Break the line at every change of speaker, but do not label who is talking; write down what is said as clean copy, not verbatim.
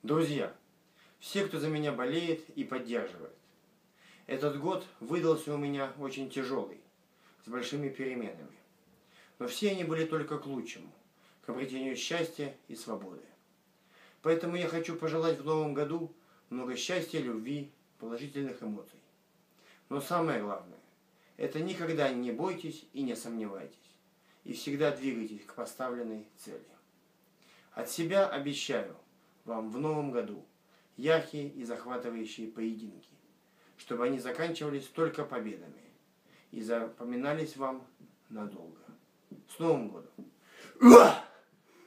Друзья, все, кто за меня болеет и поддерживает. Этот год выдался у меня очень тяжелый, с большими переменами. Но все они были только к лучшему, к обретению счастья и свободы. Поэтому я хочу пожелать в новом году много счастья, любви, положительных эмоций. Но самое главное, это никогда не бойтесь и не сомневайтесь. И всегда двигайтесь к поставленной цели. От себя обещаю вам в новом году яркие и захватывающие поединки, чтобы они заканчивались только победами и запоминались вам надолго. С Новым годом!